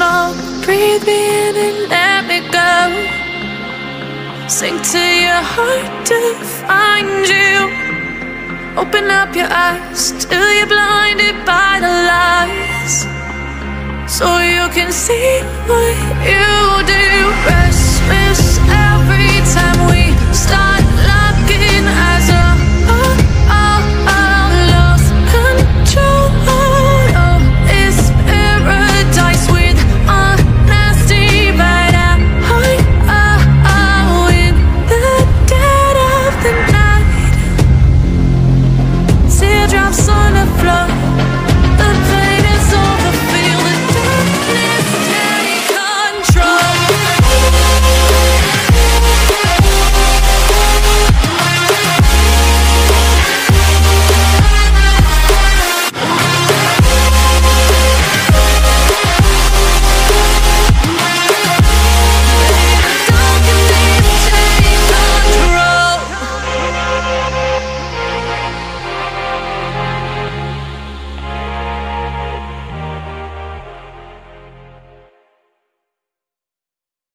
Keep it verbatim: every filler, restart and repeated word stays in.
song. Breathe me in and let me go. Sink to your heart to find you. Open up your eyes till you're blinded by the lies, so you can see what you do.